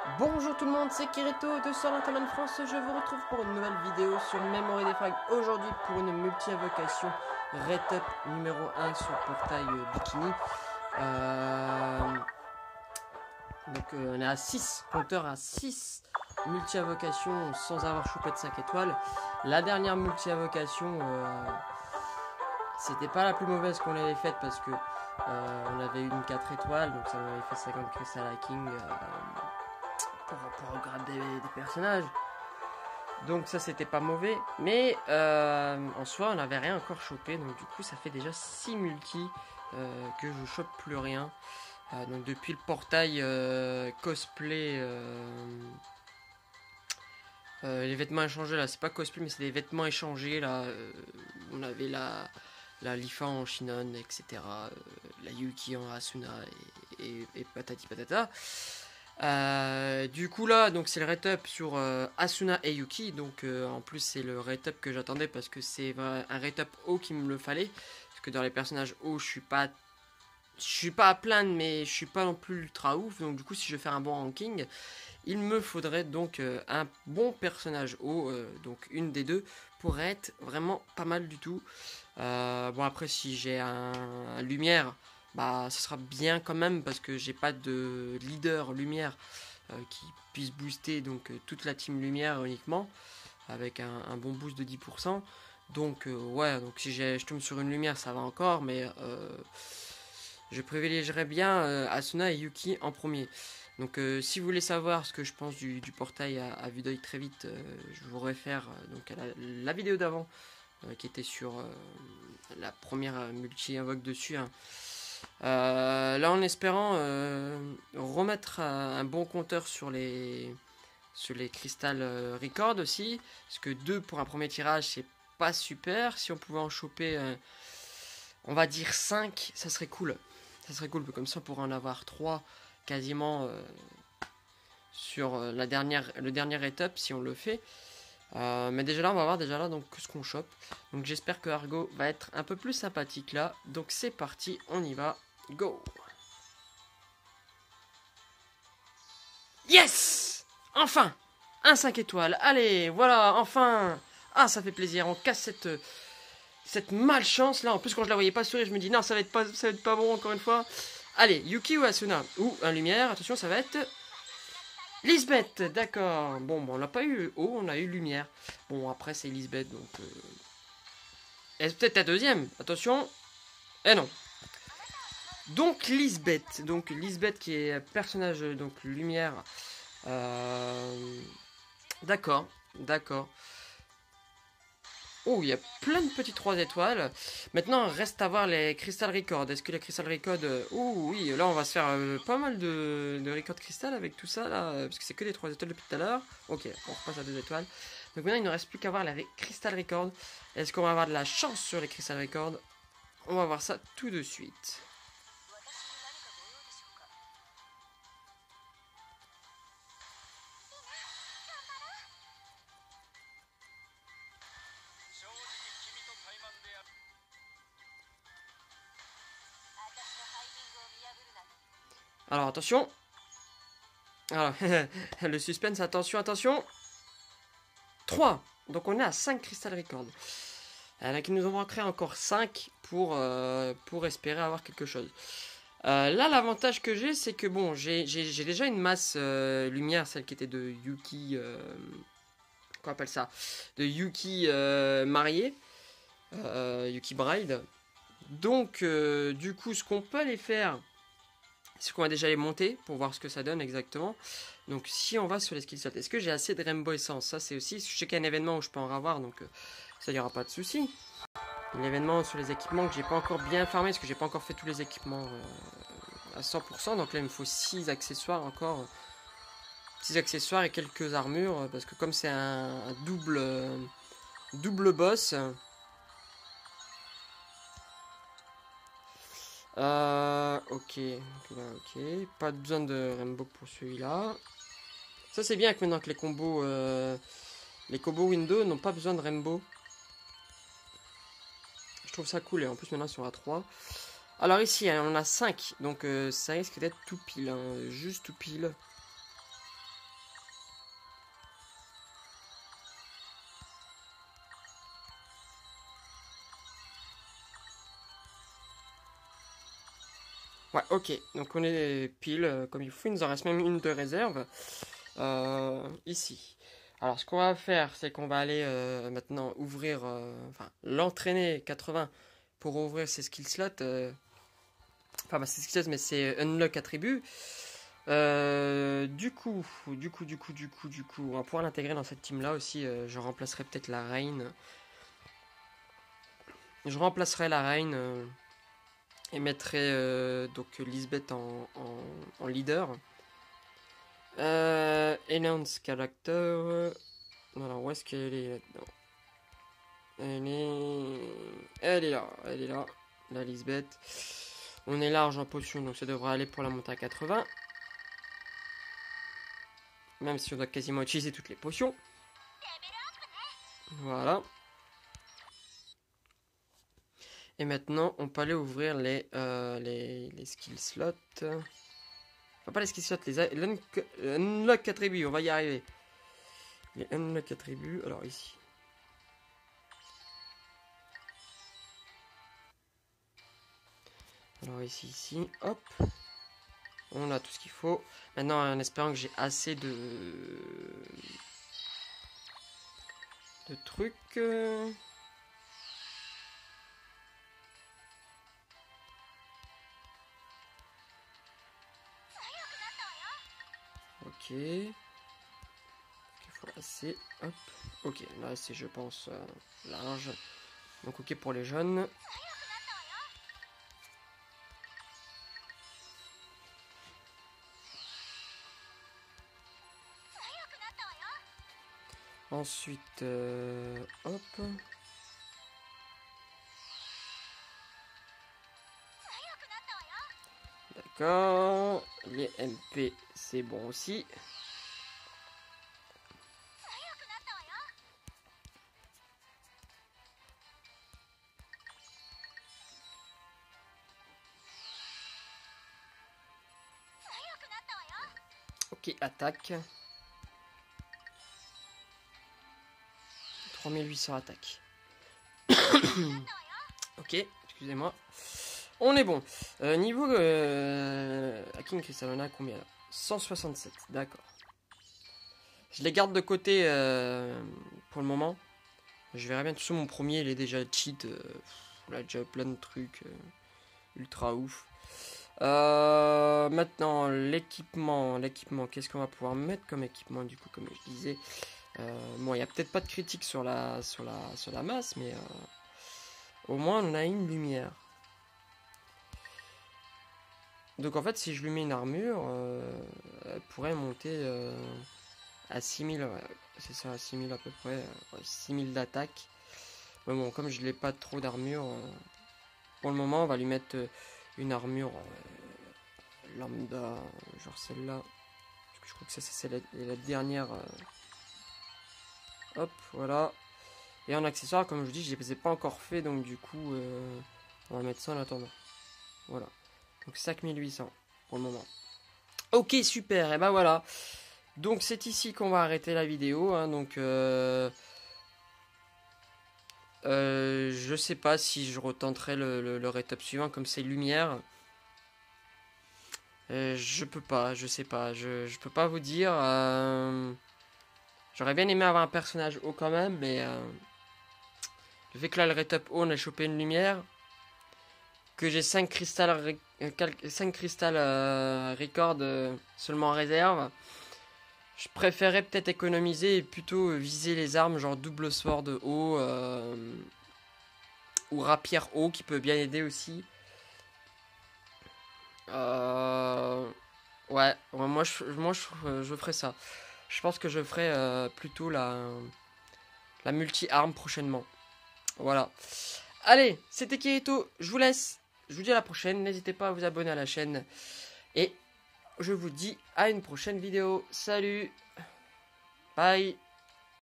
Bonjour tout le monde, c'est Kirito de Solantaman France. Je vous retrouve pour une nouvelle vidéo sur Memory des Frags. Aujourd'hui pour une multi-invocation Red-Up numéro 1 sur le portail Bikini. On est à 6, compteur à 6 multi-invocations sans avoir chopé de 5 étoiles. La dernière multi-invocation, c'était pas la plus mauvaise qu'on avait faite parce que on avait eu une 4 étoiles, donc ça m'avait fait 50 Crystal Hacking pour regarder des personnages. Donc ça c'était pas mauvais, mais en soi on n'avait rien encore chopé, donc du coup ça fait déjà 6 multi que je chope plus rien. Donc depuis le portail cosplay, les vêtements échangés là, c'est pas cosplay mais c'est des vêtements échangés là. On avait la Lifa en Shinon, etc. La Yuki en Asuna et patati patata. Du coup là, donc c'est le rate-up sur Asuna et Yuki. Donc en plus c'est le rate-up que j'attendais parce que c'est un rate-up haut qui me le fallait. Parce que dans les personnages hauts, je suis pas à plaindre, mais je suis pas non plus ultra ouf. Donc du coup, si je veux faire un bon ranking, il me faudrait donc un bon personnage haut. Donc une des deux pourrait être vraiment pas mal du tout. Bon après, si j'ai un lumière, bah ça sera bien quand même parce que j'ai pas de leader lumière qui puisse booster donc toute la team lumière uniquement avec un bon boost de 10%. Donc ouais, donc si je tombe sur une lumière, ça va encore, mais je privilégierais bien Asuna et Yuki en premier. Donc si vous voulez savoir ce que je pense du portail à vue d'œil très vite, je vous réfère donc à la vidéo d'avant qui était sur la première multi-invoque dessus. Hein. Là en espérant remettre un bon compteur sur les Crystal Record aussi. Parce que 2 pour un premier tirage c'est pas super. Si on pouvait en choper on va dire 5, ça serait cool. Ça serait cool, comme ça on pourrait en avoir 3 quasiment sur le dernier étape si on le fait. Mais déjà là on va voir déjà là donc ce qu'on chope. Donc j'espère que Argo va être un peu plus sympathique là. Donc c'est parti, on y va. Go. Yes. Enfin un 5 étoiles. Allez, voilà, enfin. Ah, ça fait plaisir, on casse cette malchance là. En plus quand je la voyais pas sourire, je me dis non, ça va être pas bon encore une fois. Allez, Yuki ou Asuna. Ou un lumière, attention, ça va être Lisbeth, d'accord. Bon, on n'a pas eu eau, on a eu lumière. Bon, après c'est Lisbeth, donc est-ce peut-être ta deuxième? Attention. Eh non. Donc Lisbeth qui est personnage donc lumière. D'accord, d'accord. Oh, il y a plein de petits 3 étoiles. Maintenant, reste à voir les Crystal Records. Est-ce que les Crystal Records... Oh oui, là on va se faire pas mal de Record Crystal avec tout ça, là. Parce que c'est que des 3 étoiles depuis tout à l'heure. Ok, on repasse à 2 étoiles. Donc maintenant, il ne reste plus qu'à voir les Crystal Records. Est-ce qu'on va avoir de la chance sur les Crystal Records? On va voir ça tout de suite. Alors attention. Alors, le suspense, attention, attention. 3. Donc on est à 5 Crystal Records. Là qui nous en manquerait encore 5 pour espérer avoir quelque chose. Là l'avantage que j'ai c'est que bon j'ai déjà une masse lumière, celle qui était de Yuki qu'on appelle ça, de Yuki mariée, Yuki Bride. Donc du coup ce qu'on peut aller faire, c'est qu'on va déjà les monter pour voir ce que ça donne exactement. Donc si on va sur les skills, est-ce que j'ai assez de Rainbow Essence? Ça c'est aussi, je sais qu'il y a un événement où je peux en avoir, donc ça n'y aura pas de souci. L'événement sur les équipements que j'ai pas encore bien farmé, parce que j'ai pas encore fait tous les équipements à 100%. Donc là il me faut 6 accessoires encore. 6 accessoires et quelques armures, parce que comme c'est un double boss... ok, pas besoin de Rainbow pour celui-là. Ça c'est bien que maintenant que les combos Windows n'ont pas besoin de Rainbow. Je trouve ça cool et en plus maintenant ils sont à 3. Alors ici on en a 5, donc ça risque d'être tout pile, hein, juste tout pile. Ouais, ok. Donc on est pile comme il faut. Il nous en reste même une de réserve. Ici. Alors ce qu'on va faire, c'est qu'on va aller maintenant ouvrir... enfin, l'entraîner 80 pour ouvrir ses skill slots. Enfin, bah, c'est skill slots, mais c'est unlock attribut. Du coup, on va pouvoir l'intégrer dans cette team là aussi. Je remplacerai peut-être la reine. Je remplacerai la reine et mettrai donc Lisbeth en leader. Announce character. Alors où est-ce qu'elle est là-dedans? Elle est là, la Lisbeth. On est large en potion, donc ça devrait aller pour la montée à 80. Même si on doit quasiment utiliser toutes les potions. Voilà. Et maintenant, on peut aller ouvrir les skill slots. Enfin, pas les skill slots, les unlock attributs, on va y arriver. Les unlock attributs, alors ici. Alors ici, hop. On a tout ce qu'il faut. Maintenant, en espérant que j'ai assez de trucs. Ok. Il faut assez. Hop. Ok, là c'est, je pense, large. Donc ok pour les jeunes. Ensuite, hop. D'accord. Les MP, c'est bon aussi. Ok, attaque. 3800 attaque. Ok, excusez-moi. On est bon. Niveau Hacking Crystalona, combien là? 167, d'accord. Je les garde de côté pour le moment. Je verrai bien. Tout ça, mon premier, il est déjà cheat. On a déjà plein de trucs ultra ouf. Maintenant, l'équipement. Qu'est-ce qu'on va pouvoir mettre comme équipement, du coup, comme je disais. Bon, il n'y a peut-être pas de critique sur la masse, mais au moins, on a une lumière. Donc en fait, si je lui mets une armure, elle pourrait monter à 6000, ouais, c'est ça, à 6000 à peu près, 6000 d'attaque. Mais bon, comme je n'ai pas trop d'armure, pour le moment, on va lui mettre une armure lambda, genre celle-là. Parce que je crois que ça, c'est la dernière. Hop, voilà. Et en accessoire, comme je dis, je ne les ai pas encore fait, donc du coup, on va mettre ça en attendant. Voilà. Donc 5800 pour le moment. Ok, super, et ben voilà. Donc c'est ici qu'on va arrêter la vidéo. Hein, donc je sais pas si je retenterai le rétop suivant comme c'est lumière. Je peux pas, je sais pas, je peux pas vous dire. J'aurais bien aimé avoir un personnage haut quand même, mais le fait que là le rétop haut on a chopé une lumière, que j'ai 5 cristal record seulement en réserve. Je préférais peut-être économiser et plutôt viser les armes genre double sword haut ou rapière haut qui peut bien aider aussi. Ouais, moi je ferai ça. Je pense que je ferai plutôt la multi-arme prochainement. Voilà. Allez, c'était Kirito, je vous laisse. Je vous dis à la prochaine, n'hésitez pas à vous abonner à la chaîne. Et je vous dis à une prochaine vidéo. Salut. Bye.